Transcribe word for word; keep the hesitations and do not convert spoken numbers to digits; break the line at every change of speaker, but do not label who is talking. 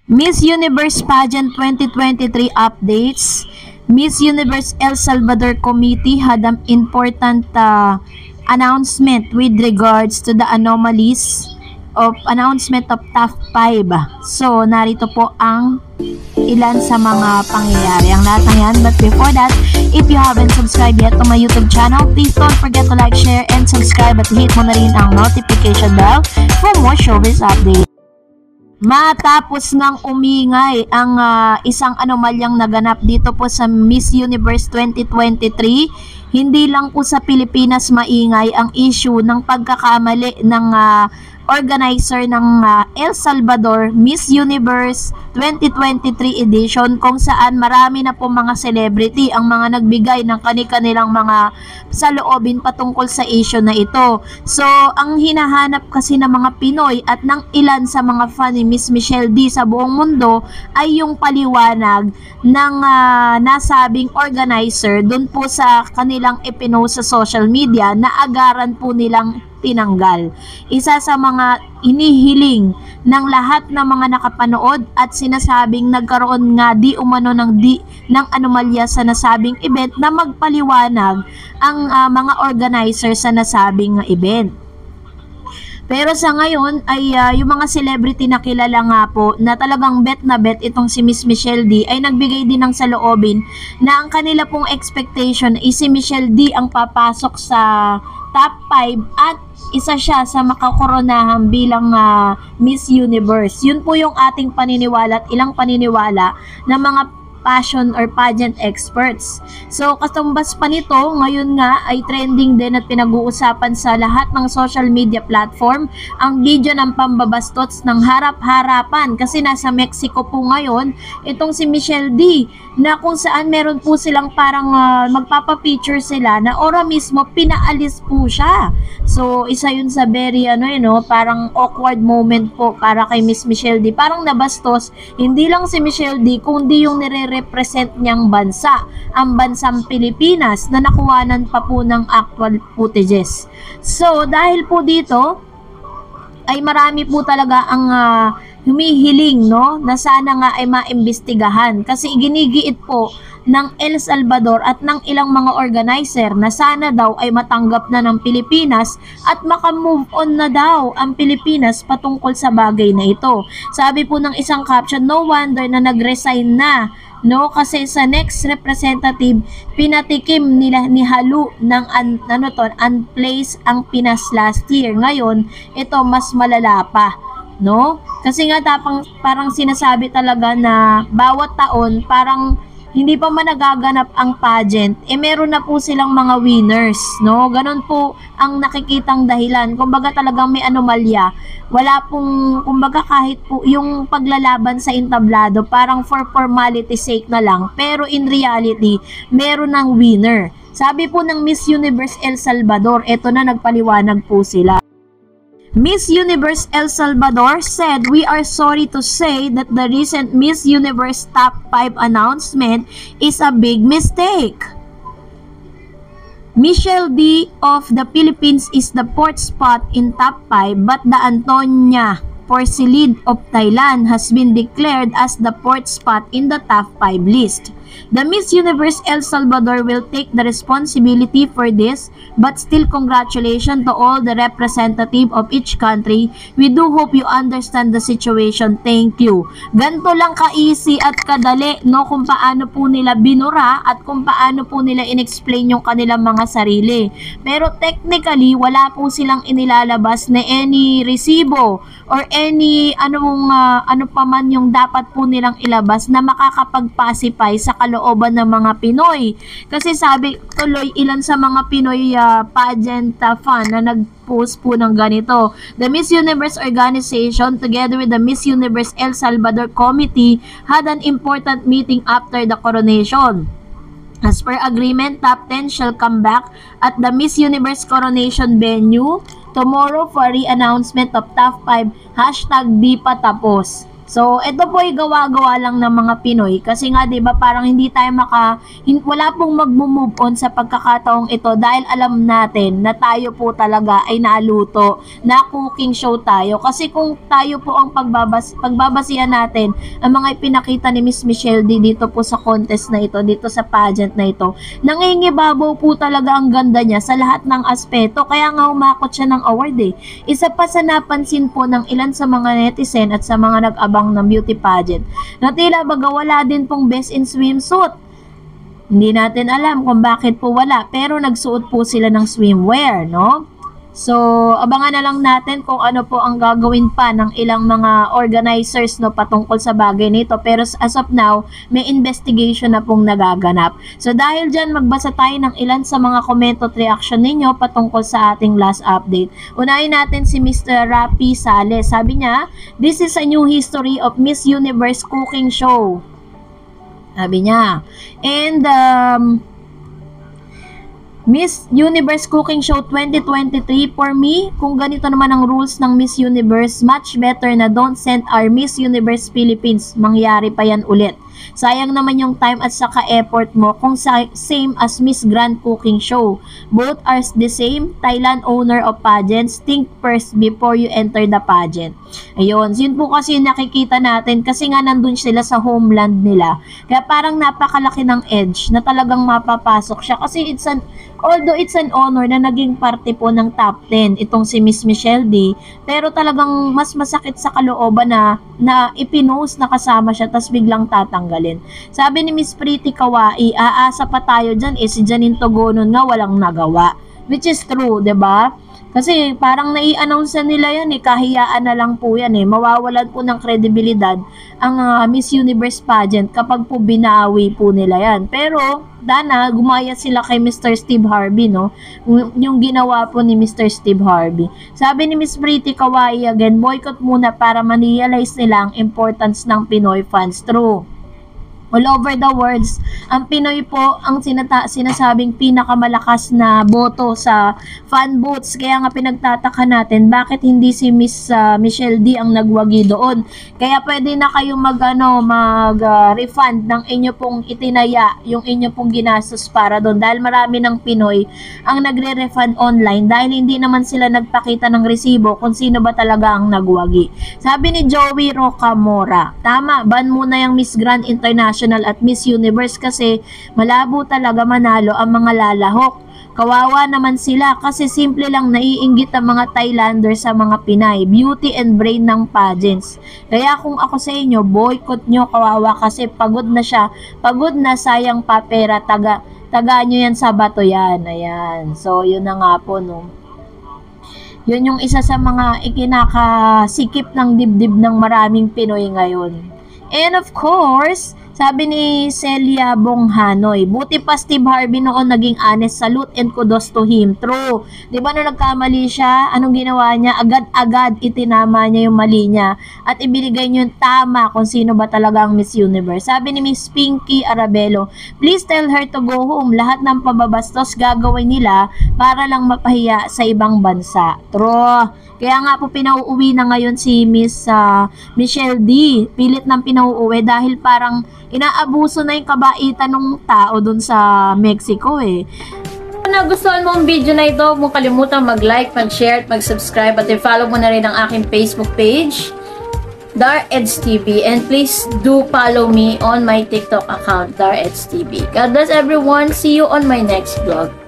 Miss Universe Pageant twenty twenty-three updates. Miss Universe El Salvador Committee had an important uh, announcement with regards to the anomalies of announcement of top five. So, narito po ang ilan sa mga pangyayari. Ang lahat ng yan. But before that, if you haven't subscribed yet to my YouTube channel, please don't forget to like, share, and subscribe at hit mo na rin ang notification bell for more showbiz updates. Matapos ngang umingay ang uh, isang anomalyang naganap dito po sa Miss Universe twenty twenty-three, hindi lang po sa Pilipinas maingay ang issue ng pagkakamali ng uh, organizer ng uh, El Salvador Miss Universe twenty twenty-three edition, kung saan marami na po mga celebrity ang mga nagbigay ng kani-kanilang mga saloobin patungkol sa issue na ito. So, ang hinahanap kasi ng mga Pinoy at ng ilan sa mga fan ni Miss Michelle D sa buong mundo ay yung paliwanag ng uh, nasabing organizer dun po sa kanilang ipinost sa social media na agaran po nilang tinanggal. Isa sa mga inihiling ng lahat ng mga nakapanood at sinasabing nagkaroon nga di umano ng di ng anomalya sa nasabing event na magpaliwanag ang uh, mga organizer sa nasabing event. Pero sa ngayon ay uh, yung mga celebrity na kilala nga po na talagang bet na bet itong si Miss Michelle D ay nagbigay din ng saloobin na ang kanila pong expectation ay si Michelle D ang papasok sa top five at isa siya sa makakoronahan bilang uh, Miss Universe. Yun po yung ating paniniwala at ilang paniniwala ng mga passion or pageant experts. So, katumbas pa nito, ngayon nga ay trending din at pinag-uusapan sa lahat ng social media platform ang video ng pambabastots ng harap-harapan kasi nasa Mexico po ngayon itong si Michelle D na kung saan meron po silang parang uh, magpapapicture sila na ora mismo pinaalis po siya. So, isa yun sa very ano yun, no? Parang awkward moment po para kay Miss Michelle D. Parang nabastos, hindi lang si Michelle D kundi yung nire-represent niyang bansa, ang bansang Pilipinas na nakuhanan pa po ng actual footages. So, dahil po dito, ay marami po talaga ang uh, humihiling, no, na sana nga ay maimbestigahan kasi ginigiit po ng El Salvador at ng ilang mga organizer na sana daw ay matanggap na ng Pilipinas at makamove on na daw ang Pilipinas patungkol sa bagay na ito. Sabi po ng isang caption, no wonder na nag-resign na, no, kasi sa next representative pinatikim nila ni Halu ng an, ano to, unplaced ang Pinas last year. Ngayon, ito mas malala pa, no? Kasi nga tapang parang sinasabi talaga na bawat taon parang hindi pa man nagaganap ang pageant, eh meron na po silang mga winners, no? Ganon po ang nakikitang dahilan. Kumbaga talagang may anomalya. Wala pong, kumbaga kahit po yung paglalaban sa entablado, parang for formality sake na lang. Pero in reality, meron ng winner. Sabi po ng Miss Universe El Salvador, eto na nagpaliwanag po sila. Miss Universe El Salvador said, "We are sorry to say that the recent Miss Universe Top five announcement is a big mistake. Michelle D of the Philippines is the fourth spot in top five, but the Antonia Porcelid of Thailand has been declared as the fourth spot in the top five list. The Miss Universe El Salvador will take the responsibility for this, but still congratulations to all the representative of each country. We do hope you understand the situation. Thank you." Ganto lang ka-easy at kadali, no, kung paano po nila binura at kung paano po nila in-explain yung kanilang mga sarili. Pero technically, wala po silang inilalabas na any resibo or any anong uh, ano pa man yung dapat po nilang ilabas na makakapag-pacify sa kalooban ng mga Pinoy. Kasi sabi tuloy ilan sa mga Pinoy uh, pageant uh, fan na nag-post po ng ganito. The Miss Universe organization together with the Miss Universe El Salvador Committee had an important meeting after the coronation. As per agreement, top ten shall come back at the Miss Universe coronation venue tomorrow for re-announcement of top five. Hashtag di pa tapos. So, ito po ay gawa-gawa lang ng mga Pinoy kasi nga 'di ba parang hindi tayo maka hin, wala pong magmo-move on sa pagkakataong ito dahil alam natin na tayo po talaga ay naluto, na cooking show tayo. Kasi kung tayo po ang pagbabas pagbabasihan natin ang mga ipinakita ni Miss Michelle D dito po sa contest na ito, dito sa pageant na ito, nangingibabaw po talaga ang ganda niya sa lahat ng aspeto. Kaya nga umakot siya ng award eh. Isa pa sa napansin po ng ilan sa mga netizen at sa mga nag-abang ng beauty pageant na tila baga wala din pong best in swimsuit. Hindi natin alam kung bakit po wala, pero nagsuot po sila ng swimwear, no? So, abangan na lang natin kung ano po ang gagawin pa ng ilang mga organizers, no, patungkol sa bagay nito. Pero as of now, may investigation na pong nagaganap. So, dahil dyan, magbasa tayo ng ilan sa mga comment at reaction ninyo patungkol sa ating last update. Unahin natin si Mister Rapi Sales. Sabi niya, "This is a new history of Miss Universe cooking show." Sabi niya. And, um... Miss Universe Cooking Show twenty twenty-three, for me, kung ganito naman ang rules ng Miss Universe, much better na don't send our Miss Universe Philippines. Mangyari pa yan ulit. Sayang naman yung time at saka effort mo kung sa same as Miss Grand Cooking Show. Both are the same. Thailand owner of pageants, think first before you enter the pageant. Ayun, yun po kasi yung nakikita natin kasi nga nandun sila sa homeland nila. Kaya parang napakalaki ng edge na talagang mapapasok siya kasi it's an although it's an honor na naging parte po ng top ten itong si Miss Michelle D, pero talagang mas masakit sa kalooban na na ipinost na kasama siya tas biglang tatanggalin. Sabi ni Miss Pretty Kawai, aasa pa tayo dyan eh, si Janine Togonon nga walang nagawa. Which is true, 'di ba? Kasi parang nai-announce nila yan eh, kahiyaan na lang po yan eh. Mawawalan po ng kredibilidad ang uh, Miss Universe pageant kapag po binawi po nila yan. Pero, dana, gumaya sila kay Mister Steve Harvey, no? Yung ginawa po ni Mister Steve Harvey. Sabi ni Miss Pretty Kawai again, boycott muna para ma-realize nila ang importance ng Pinoy fans. True. All over the world, ang Pinoy po ang sinata sinasabing pinakamalakas na boto sa fan votes. Kaya nga pinagtataka natin bakit hindi si Miss uh, Michelle D ang nagwagi doon. Kaya pwede na kayong mag, ano, mag uh, refund ng inyo pong itinaya, yung inyo pong ginastos para doon. Dahil marami ng Pinoy ang nagre-refund online dahil hindi naman sila nagpakita ng resibo kung sino ba talaga ang nagwagi. Sabi ni Joey Rocamora, tama, ban muna yung Miss Grand International at Miss Universe kasi malabo talaga manalo ang mga lalahok. Kawawa naman sila kasi simple lang naiinggit ang mga Thailander sa mga Pinay, beauty and brain ng pageants. Kaya kung ako sa inyo, boycott nyo, kawawa kasi pagod na siya, pagod na, sayang pa pera, taga, taga nyo yan sa bato yan. Ayan, so yun na nga po, no. Yun yung isa sa mga ikinakasikip ng dibdib ng maraming Pinoy ngayon. And of course, sabi ni Celia Bonghanoy, buti pa Steve Harvey noon naging honest, salute and kudos to him. True. Di ba na nagkamali siya, anong ginawa niya? Agad-agad itinama niya yung mali niya at ibinigay niya yung tama kung sino ba talaga ang Miss Universe. Sabi ni Miss Pinky Arabelo, please tell her to go home. Lahat ng pababastos gagawin nila para lang mapahiya sa ibang bansa. True. Kaya nga po pinauuwi na ngayon si Miss uh, Michelle D. Pilit nang pinauuwi dahil parang inaabuso na yung kabaitan ng tao dun sa Mexico eh.
Kung nagustuhan mo ang video na ito, huwag mong kalimutan mag-like, mag-share, mag-subscribe at i-follow mo na rin ang aking Facebook page, Dareds T V, and please do follow me on my TikTok account, Dareds T V. God bless everyone. See you on my next vlog.